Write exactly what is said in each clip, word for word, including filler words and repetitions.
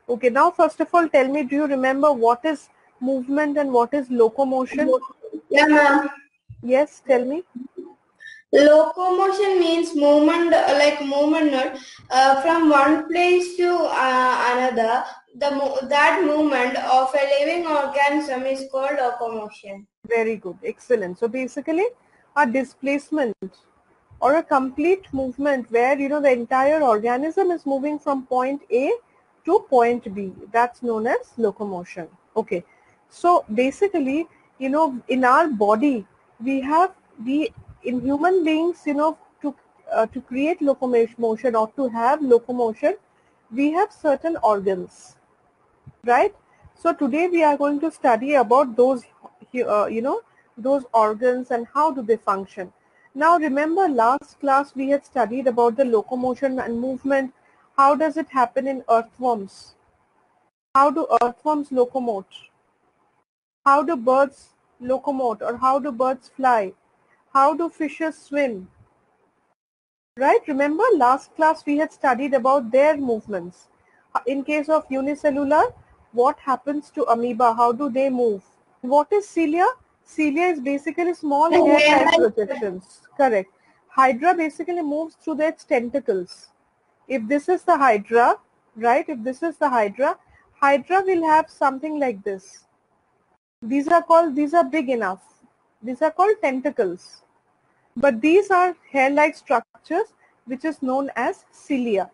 Okay, now first of all, tell me, do you remember what is movement and what is locomotion? Yeah, ma'am. Yes, tell me. Locomotion means movement, uh, like movement uh, from one place to uh, another. The mo that movement of a living organism is called locomotion. Very good, excellent. So basically, a displacement or a complete movement where, you know, the entire organism is moving from point A to point B. That's known as locomotion. Okay. So basically, you know, in our body, we have, we, in human beings, you know, to, uh, to create locomotion or to have locomotion, we have certain organs, right? So today we are going to study about those, uh, you know, those organs and how do they function. Now remember, last class we had studied about the locomotion and movement. How does it happen in earthworms? How do earthworms locomote? How do birds locomote, or how do birds fly? How do fishes swim? Right? Remember, last class we had studied about their movements. In case of unicellular, what happens to amoeba? How do they move? What is cilia? Cilia is basically small hair-like projections. Correct. Hydra basically moves through its tentacles. If this is the hydra, right? If this is the hydra, hydra will have something like this. These are called, these are big enough. These are called tentacles. But these are hair-like structures which is known as cilia.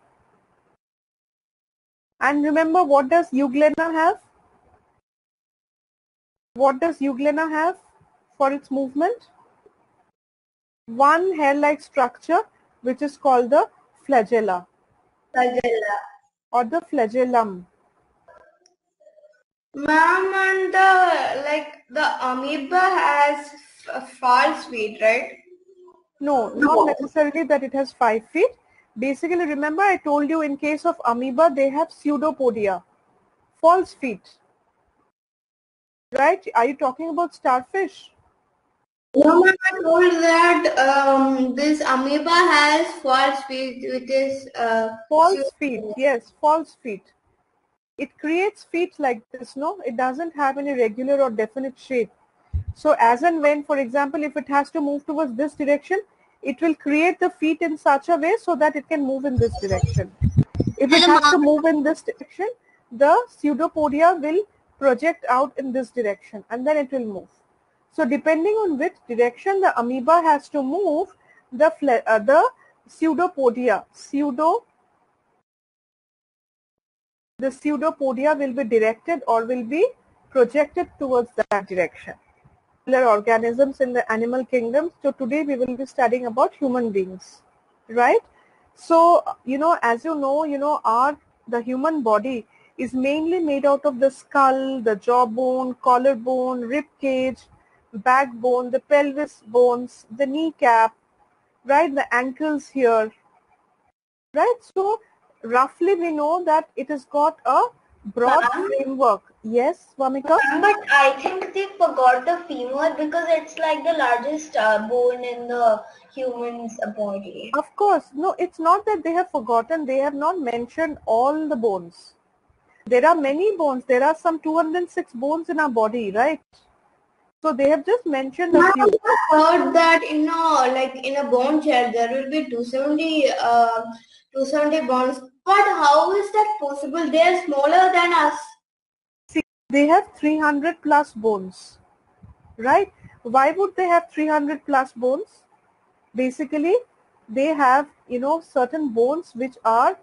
And remember, what does euglena have? What does euglena have for its movement? One hair-like structure which is called the flagella. Flagella. Or the flagellum. Ma'am, and the like the amoeba has false feet, right? No, not necessarily that it has five feet. Basically, remember I told you in case of amoeba, they have pseudopodia, false feet. Right? Are you talking about starfish? No, ma'am, I told that um, this amoeba has false feet, which is uh, False feet, yes, false feet. It creates feet like this, no? It doesn't have any regular or definite shape. So as and when, for example, if it has to move towards this direction, it will create the feet in such a way so that it can move in this direction. If it has to move in this direction, the pseudopodia will project out in this direction and then it will move. So depending on which direction the amoeba has to move, the, uh, the pseudopodia, pseudo, the pseudopodia will be directed or will be projected towards that direction. Organisms in the animal kingdom. So today we will be studying about human beings, right? So, you know, as you know, you know, our, the human body is mainly made out of the skull, the jawbone, collarbone, rib cage, backbone, the pelvis bones, the kneecap, right? The ankles here, right? So roughly we know that it has got a broad Ma'am? framework. Yes, Swamika? But I think they forgot the femur because it's like the largest uh, bone in the human's body. Of course. No, it's not that they have forgotten. They have not mentioned all the bones. There are many bones. There are some two hundred six bones in our body, right? So they have just mentioned a few. I heard that in a like in a bone chair there will be two hundred seventy uh, two hundred seventy bones. But how is that possible? They are smaller than us. See, they have three hundred plus bones, right? Why would they have three hundred plus bones? Basically, they have, you know, certain bones which are...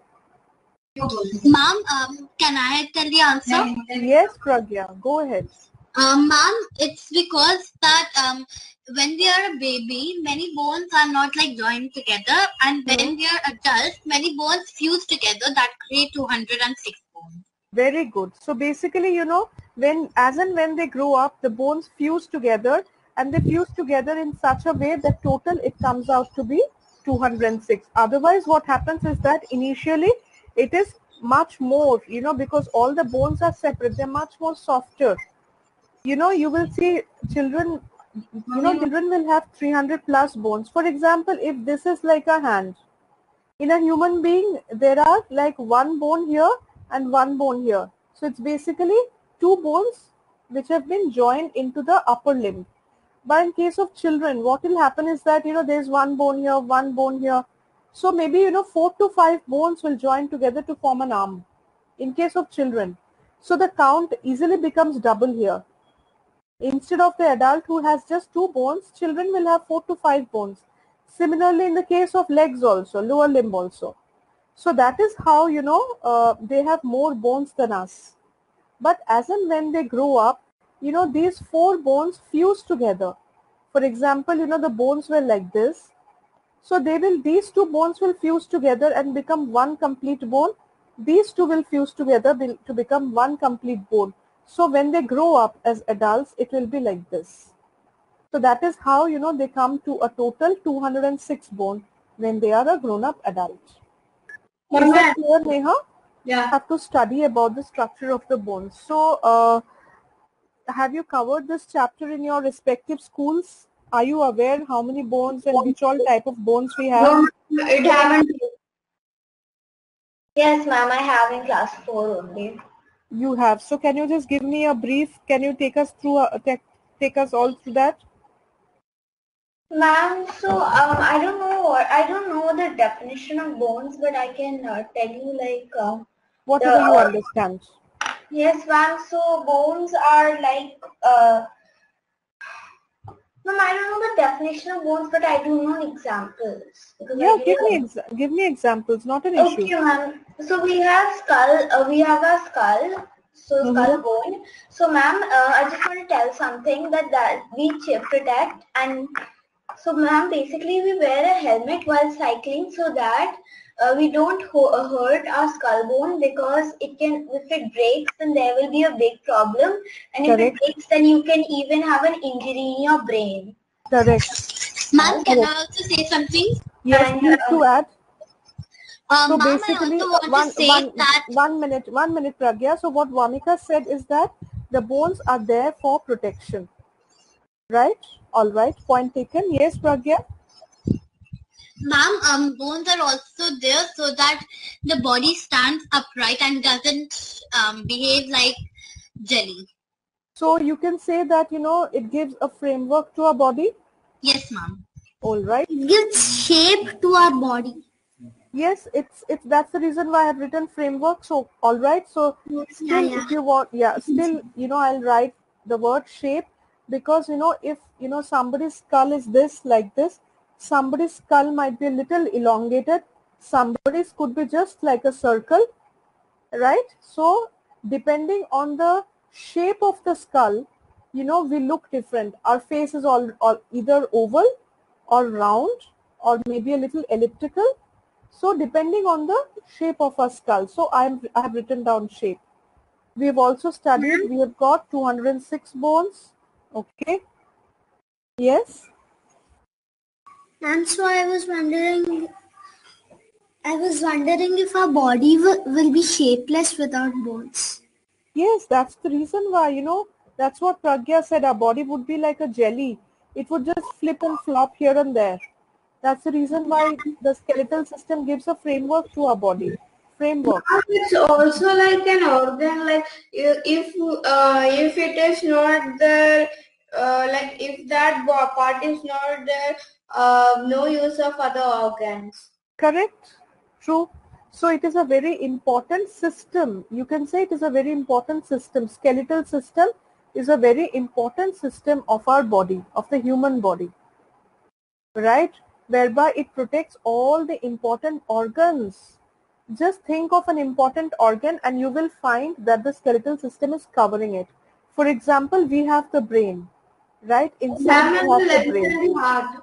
Ma'am, um, can I tell the answer? Yes, Pragya, go ahead. Um, ma'am, it's because that um, when we are a baby, many bones are not like joined together, and when Hmm. we are adults, many bones fuse together that create two hundred six bones. Very good. So basically, you know, when as and when they grow up, the bones fuse together, and they fuse together in such a way that total it comes out to be two hundred six. Otherwise, what happens is that initially it is much more, you know, because all the bones are separate, they're much more softer. You know, you will see children, you know, children will have three hundred plus bones. For example, if this is like a hand, in a human being, there are like one bone here and one bone here. So it's basically two bones which have been joined into the upper limb. But in case of children, what will happen is that, you know, there's one bone here, one bone here. So maybe, you know, four to five bones will join together to form an arm in case of children. So the count easily becomes double here. Instead of the adult who has just two bones, children will have four to five bones. Similarly, in the case of legs also, lower limb also. So that is how, you know, uh, they have more bones than us. But as and when they grow up, you know, these four bones fuse together. For example, you know, the bones were like this. So they will, these two bones will fuse together and become one complete bone. These two will fuse together to become one complete bone. So when they grow up as adults, it will be like this. So that is how, you know, they come to a total two hundred six bone when they are a grown-up adult. Is that clear, Neha? Yeah. Have to study about the structure of the bones. So uh, have you covered this chapter in your respective schools? Are you aware how many bones and which all type of bones we have? No, it haven't. Yes, ma'am, I have in class four only. You have. So can you just give me a brief? Can you take us through, uh, take, take us all through that? Ma'am, so um, I don't know what I don't know the definition of bones, but I can uh, tell you like uh, whatever the, you uh, understand. Yes, ma'am. So bones are like uh, ma'am, I don't know the definition of bones, but I do know examples. Yeah, give me ex give me examples. Not an issue. Okay, ma'am. So we have skull. Uh, we have a skull. So Mm-hmm. skull bone. So ma'am, uh, I just want to tell something that that we protect and. So ma'am, basically we wear a helmet while cycling so that uh, we don't ho hurt our skull bone, because it can, if it breaks, then there will be a big problem. And if Correct. it breaks, then you can even have an injury in your brain. Correct. Ma'am, can I also say something? Yes, And, please uh, do add. Uh, So ma'am, basically, I also want one, to say one, that one minute, one minute, Pragya. So what Vamika said is that the bones are there for protection. Right? All right. Point taken. Yes, Pragya. ma'am, um, bones are also there so that the body stands upright and doesn't um, behave like jelly. So you can say that, you know, it gives a framework to our body. Yes, ma'am. All right. It gives shape to our body. Yes, it's it's that's the reason why I have written framework. So all right. So still, yeah. if you want, yeah, still, you know, I'll write the word shape, because, you know, if, you know, somebody's skull is this, like this, somebody's skull might be a little elongated, somebody's could be just like a circle, right? So depending on the shape of the skull, you know, we look different. Our face is all, all either oval or round or maybe a little elliptical. So depending on the shape of our skull. So I'm, I have written down shape. We have also studied, we have got two hundred six bones. Okay. Yes. And so I was wondering, I was wondering if our body will, will be shapeless without bones. Yes, that's the reason why, you know, that's what Pragya said, our body would be like a jelly. It would just flip and flop here and there. That's the reason why the skeletal system gives a framework to our body. Framework. It's also like an organ, like if uh, if it is not there, uh, like if that part is not there, uh, no use of other organs. Correct. True. So it is a very important system. You can say it is a very important system. Skeletal system is a very important system of our body, of the human body. Right? Whereby it protects all the important organs. Just think of an important organ and you will find that the skeletal system is covering it. For example, we have the brain, right? Inside we have the brain. Heart.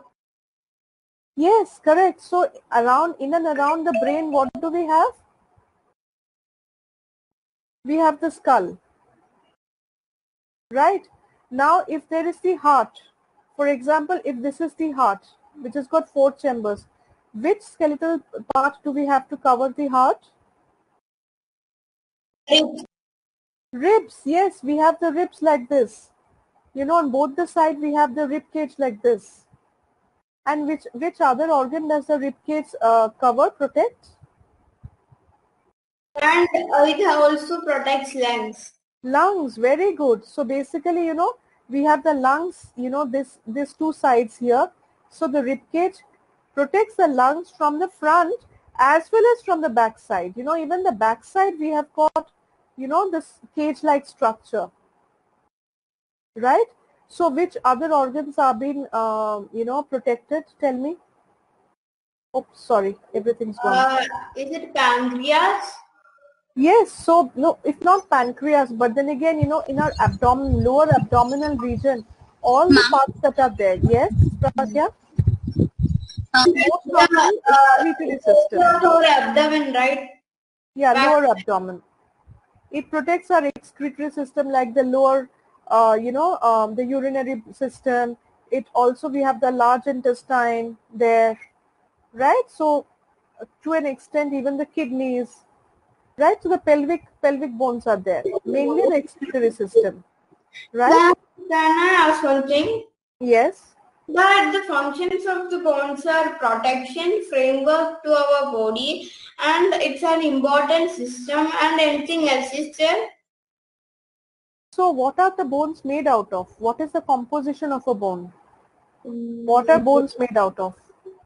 Yes, correct. So around, in and around the brain, what do we have? We have the skull, right? Now, if there is the heart, for example, if this is the heart, which has got four chambers, which skeletal part do we have to cover the heart? Ribs. Ribs, yes, we have the ribs like this. You know, on both the side, we have the rib cage like this. And which, which other organ does the rib cage uh, cover, protect? And uh, it also protects lungs. Lungs, very good. So basically, you know, we have the lungs, you know, this, this two sides here. So the rib cage protects the lungs from the front as well as from the back side. You know, even the back side we have got, you know, this cage-like structure, right? So which other organs are being, uh, you know, protected? Tell me. Oh, sorry, everything's gone. Uh, is it pancreas? Yes, so no, if not pancreas, but then again, you know, in our abdomen, lower abdominal region, all the Ma'am, parts that are there. Yes, Pragya? uh, Most Yeah, of the uh, excretory it's also system. our abdomen, right? Yeah, Back. lower abdomen. It protects our excretory system like the lower, uh, you know, um, the urinary system. It also, we have the large intestine there, right? So uh, to an extent, even the kidneys, right? So the pelvic pelvic bones are there, mainly the excretory system, right? Can, can I ask something? Yes. But the functions of the bones are protection, framework to our body, and it's an important system. And anything else is there? So what are the bones made out of? What is the composition of a bone? What are bones made out of?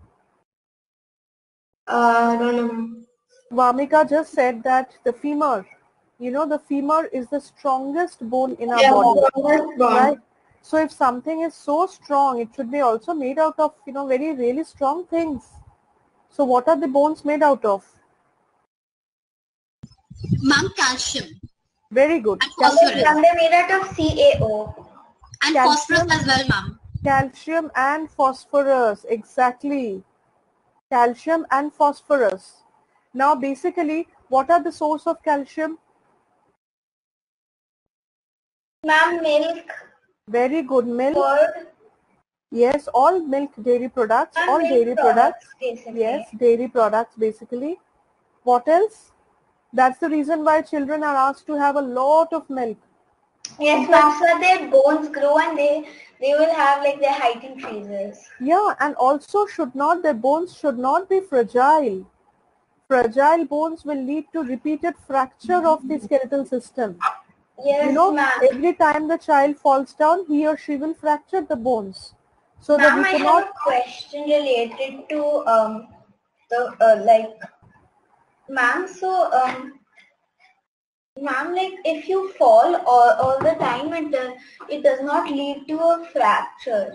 Uh, I don't know. Vamika just said that the femur, you know, the femur is the strongest bone in our Yeah, body, strongest bone. right? So if something is so strong, it should be also made out of, you know, very really strong things. So what are the bones made out of? ma'am, calcium Very good. and phosphorus. And they're made out of C A O. And Calcium. phosphorus as well, ma'am. Calcium and phosphorus, exactly. Calcium and phosphorus. Now basically, what are the source of calcium? Ma'am, milk, Very good, milk. curd, Yes, all milk dairy products, and all milk dairy products. products, basically. Yes, dairy products basically. What else? That's the reason why children are asked to have a lot of milk. Yes, ma'am, so their bones grow and they, they will have like their height increases. Yeah, and also should not, their bones should not be fragile. Fragile bones will lead to repeated fracture of the skeletal system. Yes, You know, ma'am. every time the child falls down, he or she will fracture the bones. So that Ma'am, we I have cannot. a question related to um the uh, like, ma'am. So um, ma'am, like if you fall all, all the time, it does it does not lead to a fracture.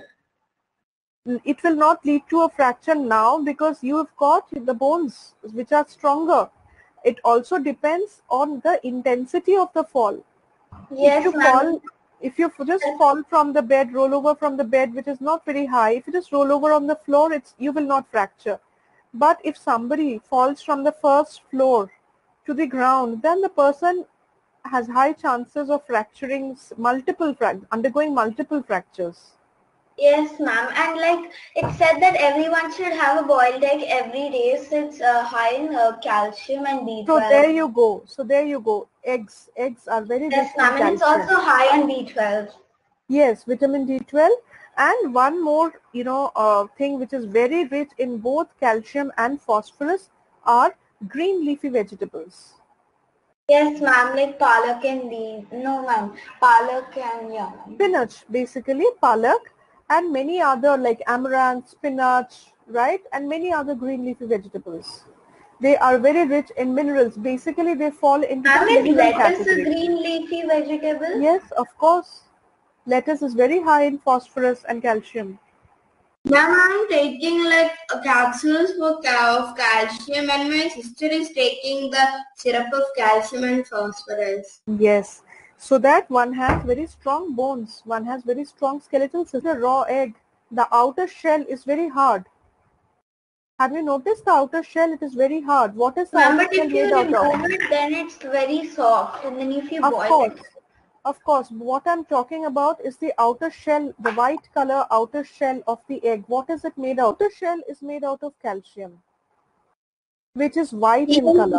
It will not lead to a fracture now because you have got the bones which are stronger. It also depends on the intensity of the fall. Yes, if you ma'am. fall, if you just fall from the bed, roll over from the bed, which is not very high, if you just roll over on the floor, it's you will not fracture. But if somebody falls from the first floor to the ground, then the person has high chances of fracturing s- multiple frac- undergoing multiple fractures. Yes, ma'am. And like it said that everyone should have a boiled egg every day, so it's uh, high in uh, calcium and B twelve. So there you go. So there you go. Eggs, eggs are very Yes, rich in ma'am. And it's calcium. also high on B twelve. Yes, vitamin D twelve, and one more, you know, uh, thing which is very rich in both calcium and phosphorus are green leafy vegetables. Yes, ma'am. Like palak and bean. No, ma'am. Palak and yeah. ma'am. Spinach, basically palak, and many other like amaranth, spinach, right, and many other green leafy vegetables. They are very rich in minerals. Basically, they fall into Ma'am, the is mineral lettuce a category. green leafy vegetable? Yes, of course. Lettuce is very high in phosphorus and calcium. Ma'am, I'm taking like uh, capsules for cal- of calcium, and my sister is taking the syrup of calcium and phosphorus. Yes. So that one has very strong bones. One has very strong skeletal system. The raw egg, the outer shell is very hard. Have you noticed the outer shell? It is very hard. What is the Ma'am, outer but shell if you made out of? remove it, then it's very soft. And then if you Of boil course. it. Of course. What I'm talking about is the outer shell, the white color outer shell of the egg. What is it made out? Outer shell is made out of calcium, which is white in color.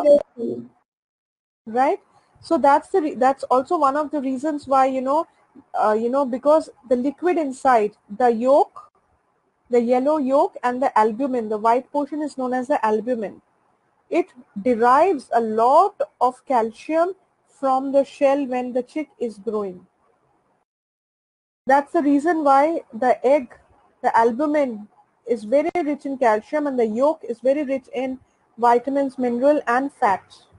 Right? So that's the re- that's also one of the reasons why, you know, uh, you know, because the liquid inside, the yolk, the yellow yolk and the albumin, the white portion is known as the albumin. it derives a lot of calcium from the shell when the chick is growing. That's the reason why the egg, the albumin, is very rich in calcium and the yolk is very rich in vitamins, mineral and fat.